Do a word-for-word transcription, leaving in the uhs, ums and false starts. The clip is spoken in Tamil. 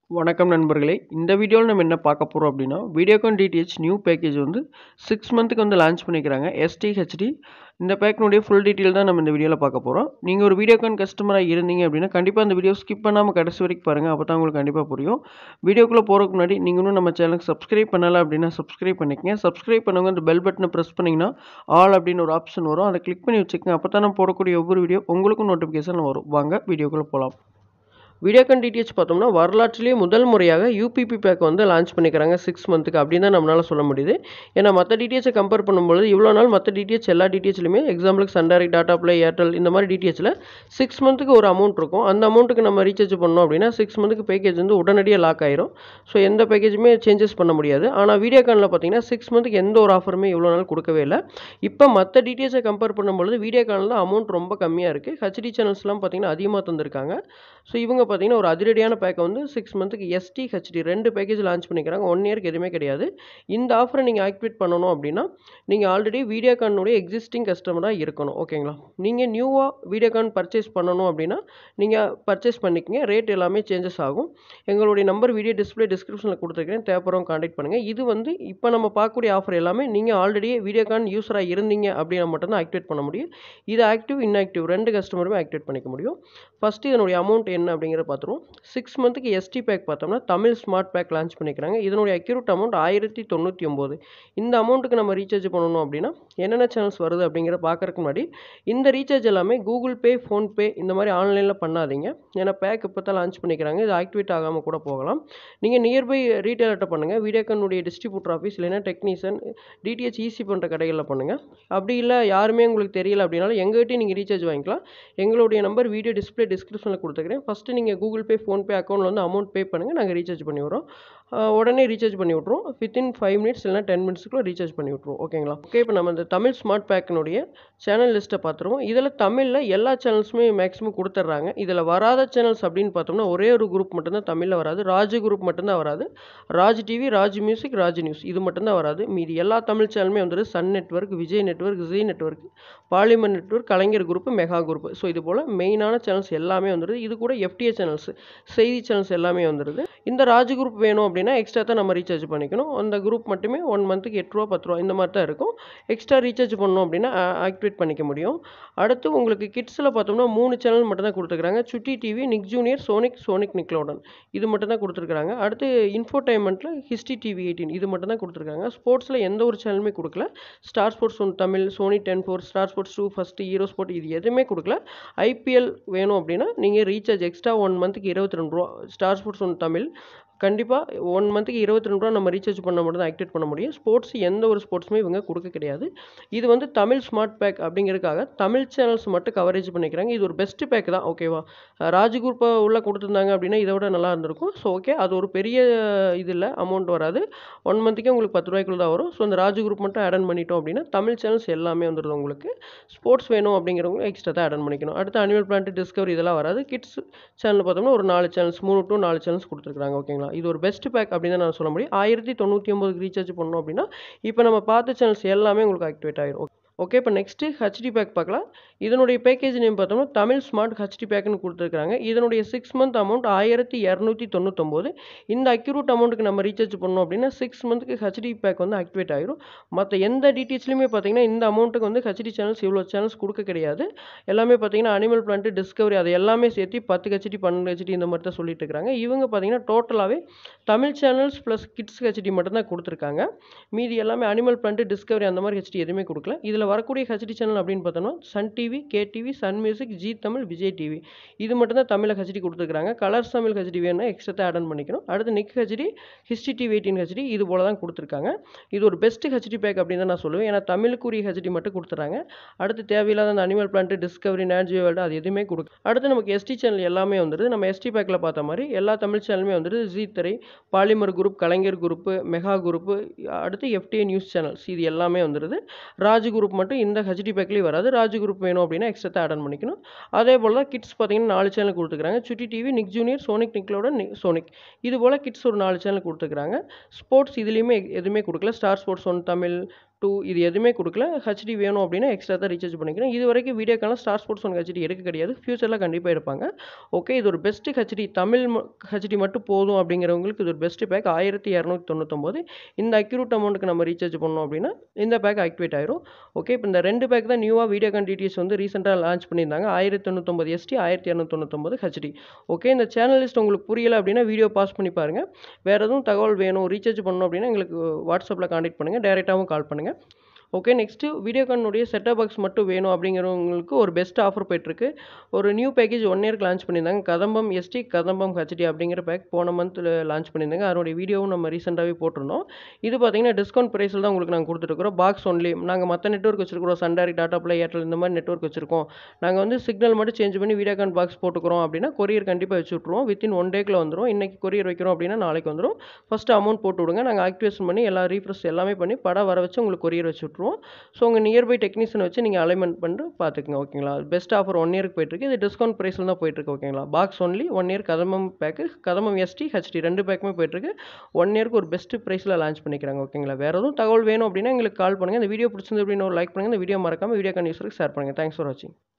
வணக்கம் நண்பர்களே, இந்த வீடியோவில் நம்ம என்ன பார்க்க போகிறோம் அப்படின்னா, Videocon D T H new package வந்து சிக்ஸ் மந்த்துக்கு வந்து லான்ச் பண்ணிக்கிறாங்க. எஸ் டி ஹெச் டி இந்த பேக்கினுடைய ஃபுல் டீட்டெயில் தான் நம்ம இந்த வீடியோவில் பார்க்க போகிறோம். நீங்கள் ஒரு வீடியோகான் கஸ்டமராக இருந்தீங்க அப்படின்னா கண்டிப்பாக அந்த வீடியோ ஸ்கிப் பண்ணாமல் கடைசி வரைக்கும் பாருங்கள். அப்போ தான் உங்களுக்கு கண்டிப்பாக புரியும். வீடியோக்குள்ளே போகிறதுக்கு முன்னாடி நீங்கள் இன்னும் நம்ம சேனலுக்கு சப்ஸ்கிரைப் பண்ணலை அப்படின்னா சப்ஸ்கிரைப் பண்ணிக்கங்க. சப்ஸ்கிரைப் பண்ணவங்க அந்த பெல் பட்டனை ப்ரெஸ் பண்ணிங்கன்னா ஆல் அப்படின்னு ஒரு ஆப்ஷன் வரும். அதை கிளிக் பண்ணி வச்சுக்கோங்க. அப்போ தான் நான் போடக்கூடிய ஒவ்வொரு வீடியோ உங்களுக்கும் நோட்டிஃபிகேஷன் வரும். வாங்க வீடியோக்குள்ளே போகலாம். வீடியோகான் டி டி ஹெச் பார்த்தோம்னா வரலாற்றிலேயே முதல் முறையாக யூபிபி பேக் வந்து லான்ச் பண்ணிக்கிறாங்க சிக்ஸ் மந்த்துக்கு அப்படின்னு தான் நம்மளால் சொல்ல முடியுது. ஏன்னா மற்ற டிடிஹெச்சை கம்பேர் பண்ணும்போது இவ்வளோ நாள் மற்ற டிடிஹெச் எல்லா டிடிஹெச்லையுமே எக்ஸாம்பிளுக்கு Sun Direct, Tata Play, Airtel இந்த மாதிரி டிடிஹெச்சில் சிக்ஸ் மந்த்துக்கு ஒரு அமௌண்ட் இருக்கும். அந்த அமௌண்ட்டுக்கு நம்ம ரீசார்ஜ் பண்ணோம் அப்படின்னா சிக்ஸ் மந்த்துக்கு பேக்கேஜ் வந்து உடனடியாக லாக் ஆயிரும். ஸோ எந்த பேக்கேஜுமே சேஞ்சஸ் பண்ண முடியாது. ஆனால் வீடியோகானில் பார்த்தீங்கன்னா சிக்ஸ் மந்த்துக்கு எந்த ஒரு ஆஃபருமே இவ்வளோ நாள் கொடுக்கவே இல்லை. இப்போ மற்ற டிடிஹெச்சை கம்பேர் பண்ணும்பொழுது வீடியோகானில் தான் அமௌண்ட் ரொம்ப கம்மியாக இருக்குது. ஹெச்டி சேனல்ஸ்லாம் பார்த்தீங்கன்னா அதிகமாக தந்திருக்காங்க. ஸோ இவங்க பார்த்தீங்கன்னா ஒரு அதிரடியான பேக்கை வந்து சிக்ஸ் மந்த்துக்கு எஸ்டி ஹெச்டி ரெண்டு பேக்கேஜ் லான்ச் பண்ணிக்கிறாங்க. ஒன் இயருக்கு எதுவுமே கிடையாது. இந்த ஆஃபரை நீங்கள் ஆக்டிவேட் பண்ணணும் அப்படின்னா நீங்கள் ஆல்ரெடி வீடியோகானுடைய எக்ஸிஸ்டிங் கஸ்டமராக இருக்கணும். ஓகேங்களா? நீங்கள் நியூவாக வீடியோகான் பர்ச்சேஸ் பண்ணணும் அப்படின்னா நீங்கள் பர்ச்சேஸ் பண்ணிக்கங்க. ரேட் எல்லாமே சேஞ்சஸ் ஆகும். எங்களுடைய நம்பர் வீடியோ டிஸ்பிளே டிஸ்கிரிப்ஷனில் கொடுத்துருக்கேன். தேவைப்படுறவங்க கான்டாக்ட் பண்ணுங்கள். இது வந்து இப்போ நம்ம பார்க்கக்கூடிய ஆஃபர் எல்லாமே நீங்கள் ஆல்ரெடி வீடியோகான் யூஸராக இருந்தீங்க அப்படின்னா மட்டும்தான் ஆக்டிவேட் பண்ண முடியும். இது ஆக்டிவ், இன்ஆக்டிவ் ரெண்டு கஸ்டமருமே ஆக்டிவேட் பண்ணிக்க முடியும். ஃபஸ்ட்டு இதனுடைய அமௌண்ட் என்ன அப்படிங்கிறத பார்த்துருவோம். சிக்ஸ் மந்த்துக்கு எஸ்டி பேக் பார்த்தோம்னா தமிழ் ஸ்மார்ட் பேக் லான்ச் பண்ணிக்கிறாங்க. இதனுடைய அக்யூரேட் அமௌண்ட் ஆயிரத்தி தொண்ணூற்றி ஒம்பது. இந்த அமௌண்ட்டுக்கு நம்ம ரீசார்ஜ் பண்ணணும் அப்படின்னா என்னென்ன சேனல்ஸ் வருது அப்படிங்கிற பார்க்கறதுக்கு முன்னாடி இந்த ரீசார்ஜ் எல்லாமே கூகுள் பே, ஃபோன்பே இந்த மாதிரி ஆன்லைனில் பண்ணாதீங்க. ஏன்னா பேக் இப்போ தான் லான்ச் பண்ணிக்கிறாங்க. இது ஆக்டிவேட் ஆகாமல் கூட போகலாம். நீங்கள் நியர்பை ரீட்டைலர்கிட்ட பண்ணுங்கள். வீடியோகானுடைய டிஸ்ட்ரிபியூட்டர் ஆஃபீஸ் இல்லைன்னா டெக்னீஷியன், டிடிஹெச் ஈசி பண்ணுற கடைகளில் பண்ணுங்கள். அப்படி இல்லை யாருமே உங்களுக்கு தெரியல அப்படின்னாலும் எங்கள்கிட்டயும் நீங்கள் ரீசார்ஜ் வாங்கிக்கலாம். எங்களுடைய நம்பர் வீடியோ டிஸ்பிளே டிஸ்கிரிப்ஷனில் கொடுத்துக்கிறேன். ஃபஸ்ட்டு நீங்கள் கூகுள் பே, ஃபோன்பே அக்கௌண்ட்டில் வந்து அமௌண்ட் பே பண்ணுங்கள். நாங்கள் ரீசார்ஜ் பண்ணி விட்றோம். உடனே ரீசார்ஜ் பண்ணி விட்ருவோம். வித்தின் ஃபைவ் மினிட்ஸ் இல்லைனா டென் மினிட்ஸ்க்குள்ள ரீசார்ஜ் பண்ணி விட்ருவோம். ஓகேங்களா? ஓகே, இப்போ நம்ம இந்த தமிழ் ஸ்மார்ட் பேக்கினுடைய சேனல் லிஸ்ட்டை பார்த்துருவோம். இதில் தமிழில் எல்லா சேனல்ஸுமே மேக்ஸிமம் கொடுத்துட்றாங்க. இதில் வராத சேனல்ஸ் அப்படின்னு பார்த்தோம்னா ஒரே ஒரு குரூப் மட்டும்தான் தமிழில் வராது. ராஜ் குரூப் மட்டும்தான் வராது. Raj TV, Raj music, Raj news இது மட்டும்தான் வராது. மீதி எல்லா தமிழ் சேனலுமே வந்துட்டு Sun network, Vijay network, Zee network, Polimer network, Kalaignar group, mega group. So இது போல் மெயினான சேனல்ஸ் எல்லாமே வந்துடுது. இது கூட எஃப்டிஏ சேனல்ஸ், செய்தி சேனல்ஸ் எல்லாமே வந்துடுது. இந்த ராஜ் குரூப் வேணும் அப்படின்னா எக்ஸ்ட்ரா தான் நம்ம ரீசார்ஜ் பண்ணிக்கணும். அந்த குரூப் மட்டுமே ஒன் மந்த்துக்கு எட்டு ரூபா பத்து ரூபா இந்த மாதிரி தான் இருக்கும். எக்ஸ்ட்ரா ரீசார்ஜ் பண்ணணும் அப்படின்னா ஆக்டிவேட் பண்ணிக்க முடியும். அடுத்து உங்களுக்கு கிட்ஸில் பார்த்தோம்னா மூணு சேனல் மட்டும் தான் கொடுத்துருக்காங்க. Chutti TV, Nick Junior, Sonic, Sonic Nickelodeon இது மட்டும் தான் கொடுத்துருக்காங்க. அடுத்து இன்ஃபோடைன்மெண்ட்டில் ஹிஸ்ட்ரி டிவி எயிட்டீன் இது மட்டும் தான் கொடுத்துருக்காங்க. ஸ்போர்ட்ஸில் எந்த ஒரு சேனலுமே கொடுக்கல. Star Sports one Tamil, Sony Ten four, Star Sports two first, Hero sport இது எதுவுமே கொடுக்கல. ஐபிஎல் வேணும் அப்படின்னா நீங்கள் ரீசார்ஜ் எக்ஸ்ட்ரா ஒன் மந்த்துக்கு இருபத்தி ரெண்டு ரூபா. ஸ்டார் ஸ்போர்ட்ஸ் ஒன் தமிழ் கண்டிப்பாக ஒன் மந்த்துக்கு இருபத்தி ரெண்டு ரூபா நம்ம ரீசார்ஜ் பண்ண மட்டும் தான் ஆக்டிவேட் பண்ண முடியும். ஸ்போர்ட்ஸ் எந்த ஒரு ஸ்போர்ட்ஸுமே இவங்க கொடுக்க கிடையாது. இது வந்து தமிழ் ஸ்மார்ட் பேக் அப்படிங்கிறதுக்காக தமிழ் சேனல்ஸ் மட்டும் கவரேஜ் பண்ணிக்கிறாங்க. இது ஒரு பெஸ்ட் பேக் தான். ஓகேவா? ராஜ் குரூப்பை உள்ளே கொடுத்துருந்தாங்க அப்படின்னா இதை விட நல்லா இருந்திருக்கும். ஸோ ஓகே, அது ஒரு பெரிய இது இல்லை, அமௌண்ட் வராது. ஒன் மந்த்துக்கே உங்களுக்கு பத்து ரூபாய்க்குள்ள தான் வரும். ஸோ அந்த ராஜ் குரூப் மட்டும் ஆட் ஆன் பண்ணிட்டோம் அப்படின்னா தமிழ் சேனல்ஸ் எல்லாமே வந்துடுது உங்களுக்கு. ஸ்போர்ட்ஸ் வேணும் அப்படிங்கிறவங்க எக்ஸ்ட்ரா தான் ஆட் ஆன் பண்ணிக்கணும். அடுத்து அனிமல் பிளான்ட், டிஸ்கவரி இதெல்லாம் வராது. கிட்ஸ் சேனல் பார்த்தோம்னா ஒரு நாலு சேனல்ஸ், மூணு டு நாலு சேனல்ஸ் கொடுத்துருக்காங்க. ஓகேங்களா? இது ஒரு பெஸ்ட் பேக் அப்படின்னு தான் நான் சொல்ல முடியும். ஆயிரத்தி தொண்ணூற்றி ஒன்பதுக்கு ரீசார்ஜ் பண்ணணும் அப்படின்னா இப்போ நம்ம பார்த்த சேனல்ஸ் எல்லாமே உங்களுக்கு ஆக்டிவேட் ஆயிரும். ஓகே, இப்போ நெக்ஸ்ட்டு ஹெச்டி பேக் பார்க்கலாம். இதனுடைய பேக்கேஜ் நேம் பார்த்தோம்னா தமிழ் ஸ்மார்ட் ஹெச்டி பேக்னு கொடுத்துருக்காங்க. இதனுடைய சிக்ஸ் மந்த் அமௌண்ட் ஆயிரத்தி இரநூத்தி தொண்ணூத்தொம்பது. இந்த அக்யூரேட் அமௌண்ட்டுக்கு நம்ம ரீசார்ஜ் பண்ணோம் அப்படின்னா சிக்ஸ் மந்த்துக்கு ஹெச்டி பேக் வந்து ஆக்டிவேட் ஆயிரும். மற்ற எந்த டிடிஹெச்லையுமே பார்த்தீங்கன்னா இந்த அமௌண்ட்டுக்கு வந்து ஹெச்டி சேனல்ஸ் இவ்வளோ சேனல்ஸ் கொடுக்க கிடையாது. எல்லாமே பார்த்தீங்கன்னா அனிமல் பிளான்ட், டிஸ்கவரி அது எல்லாமே சேர்த்து பத்து ஹெச்டி, பன்னெண்டு ஹெச்டி இந்த மாதிரி தான் சொல்லிட்டு இருக்காங்க. இவங்க பார்த்தீங்கன்னா டோட்டலாகவே Tamil channels plus kids HD மட்டும் தான் கொடுத்துருக்காங்க. மீதி எல்லாமே அனிமல் பிளான்ட், டிஸ்கவரி அந்த மாதிரி ஹெச்டி எதுவுமே கொடுக்கல. இதில் வரக்கூடிய ஹெச்டி சேனல் அப்படின்னு பார்த்தோம்னா Sun TV, K TV, Sun music, Zee Tamil, Vijay TV இது மட்டும் தான் தமிழில் ஹெச்டி கொடுத்துருக்காங்க. கலர்ஸ் தமிழ் ஹெச்டி வேணும்னா எக்ஸ்ட்ரா ஆட் ஆன் பண்ணிக்கணும். அடுத்து Nick HD, history TV eighteen HD இது போல தான் கொடுத்துருக்காங்க. இது ஒரு பெஸ்ட் ஹெச்டி பேக் அப்படின்னு தான் நான் சொல்லுவேன். ஏன்னா தமிழுக்குரிய ஹெச்டி மட்டும் கொடுத்துறாங்க. அடுத்து தேவையில்லாத அந்த animal planet, Discovery, Nat Geo world அது எதுவுமே கொடுக்கு. அடுத்து நமக்கு எஸ்டி சேனல் எல்லாமே வந்துடுது. நம்ம எஸ்டி பேக்கில் பார்த்த மாதிரி எல்லா தமிழ் சேனலுமே வந்துடுது. Zee Thirai, Polimer group, Kalaignar group, mega group, அடுத்து எஃப்டிஏ நியூஸ் சேனல்ஸ் இது எல்லாமே வந்துடுது. ராஜ் குரூப் மட்டும் இந்த ஹெச்டி பேக்லேயும் வராது. ராஜ் குரூப் வேணும் அப்படின்னா எக்ஸ்ட்ரா ஆட் ஆன் பண்ணிக்கணும். அதே போல் தான் கிட்ஸ் பார்த்தீங்கன்னா நாலு சேனல் கொடுத்துருக்காங்க. Chutti TV, Nick Junior, Sonic Nickelodeon, Sonic இது போல் கிட்ஸ் ஒரு நாலு சேனல் கொடுத்துருக்காங்க. ஸ்போர்ட்ஸ் இதுலேயுமே எதுவுமே கொடுக்கல. Star Sports one Tamil, two இது எதுவுமே கொடுக்கல. ஹெச்டி வேணும் அப்படின்னா எக்ஸ்ட்ரா தான் ரீசார்ஜ் பண்ணிக்கிறேன். இது வரைக்கும் வீடியோக்கான ஸ்டார் ஸ்போர்ட்ஸ் ஒன் ஹெச்டி எடுக்க கிடையாது. ஃபியூச்சரில் கண்டிப்பாக எடுப்பாங்க. ஓகே, இது ஒரு பெஸ்ட் ஹெச்டி தமிழ் ஹெச்டி மட்டும் போதும் அப்படிங்கிறவங்களுக்கு இது ஒரு பெஸ்ட் பேக் ஆயிரத்தி இரநூத்தி தொண்ணூத்தொம்பது. இந்த அக்யூரேட் அமௌண்ட்டுக்கு நம்ம ரீசார்ஜ் பண்ணோம் அப்படின்னா இந்த பேக் ஆக்டிவேட் ஆயிரும். ஓகே, இப்போ இந்த ரெண்டு பேக் தான் நியூவாக வீடியோகான் டிடிஎச் வந்து ரீசெண்டாக லான்ச் பண்ணியிருந்தாங்க. ஆயிரத்தி தொண்ணூத்தொம்பது எஸ்டி ஆயிரத்தி இரநூத்தி தொண்ணூத்தொம்பது ஹெச்டி. ஓகே, இந்த சேனல் லிஸ்ட் உங்களுக்கு புரியலை அப்படின்னா வீடியோ பாஸ் பண்ணி பாருங்கள். வேறு எதுவும் தகவல் வேணும் ரீசார்ஜ் பண்ணணும் அப்படின்னா எங்களுக்கு வாட்ஸ்அப்பில் கான்டாக்ட் பண்ணுங்கள், டேரெக்டாகவும் கால் பண்ணுங்கள். ஓகே, நெக்ஸ்ட்டு வீடியோகானுடைய செட்டப் பாக்ஸ் மட்டும் வேணும் அப்படிங்கிறவங்களுக்கு ஒரு பெஸ்ட் ஆஃபர் போயிட்டுருக்கு. ஒரு நியூ பேக்கேஜ் ஒன் இயர்க்கு லான்ச் பண்ணியிருந்தாங்க. கதம்பம் எஸ்டி கதம்பம் ஹெச்டி அப்படிங்கிற பேக் போன மந்த்தில் லான்ச் பண்ணியிருந்தாங்க. அதனுடைய வீடியோவும் நம்ம ரீசெண்டாகவே போட்டிருந்தோம். இது பார்த்தீங்கன்னா டிஸ்கவுண்ட் ப்ரைஸில் தான் உங்களுக்கு நாங்கள் கொடுத்துருக்குறோம். Box only. நாங்கள் மற்ற நெட்வொர்க் வச்சிருக்கிறோம், Sun Direct, Tata Play, Airtel இந்த மாதிரி நெட்வொர்க் வச்சிருக்கோம். நாங்கள் வந்து சிக்னல் மட்டும் சேஞ்ச் பண்ணி வீடியோகான் பாக்ஸ் போட்டுக்கிறோம் அப்படின்னா கொரியர் கண்டிப்பாக வச்சு விட்ருவோம். வித்தின் ஒன் டேக்கில் வந்துடும். இன்றைக்கி கொரியர் வைக்கிறோம் அப்படின்னா நாளைக்கு வந்துடும். ஃபஸ்ட்டு அமௌண்ட் போட்டு விடுங்க. நாங்கள் ஆக்டிவேஷன் பண்ணி எல்லா ரீஃப்ரெஷ் எல்லாமே பண்ணி படம் வர வச்சு உங்களுக்கு கொரியர் வச்சு விட்ருவோம். ஸோ உங்கள் நியர்பை டெக்னீஷியன் வச்சு நீங்கள் அலைன்மெண்ட் பண்ணிட்டு பார்த்துக்குங்க. ஓகேங்களா, பெஸ்ட் ஆஃபர் ஒன் இயருக்கு போயிட்டுருக்கு. இது டிஸ்கவுண்ட் ப்ரைஸில் தான் போயிட்டுருக்கு. ஓகேங்களா, box only one year Kadambam pack, Kadambam SD HD ரெண்டு பேக்குமே போயிட்டுருக்கு. ஒன் இயருக்கு ஒரு பெஸ்ட் ப்ரைஸில் லான்ச் பண்ணிக்கிறாங்க. ஓகேங்களா, வேறு எதுவும் தகவல் வேணும் அப்படின்னா எங்களுக்கு கால் பண்ணுங்கள். இந்த வீடியோ பிடிச்சிருந்து அப்படின்னு ஒரு லைக் பண்ணுங்கள். இந்த வீடியோ மறக்காமல் வீடியோகான் யூஸருக்கு ஷேர் பண்ணுங்கள். தேங்க்ஸ் ஃபார் வாட்சிங்.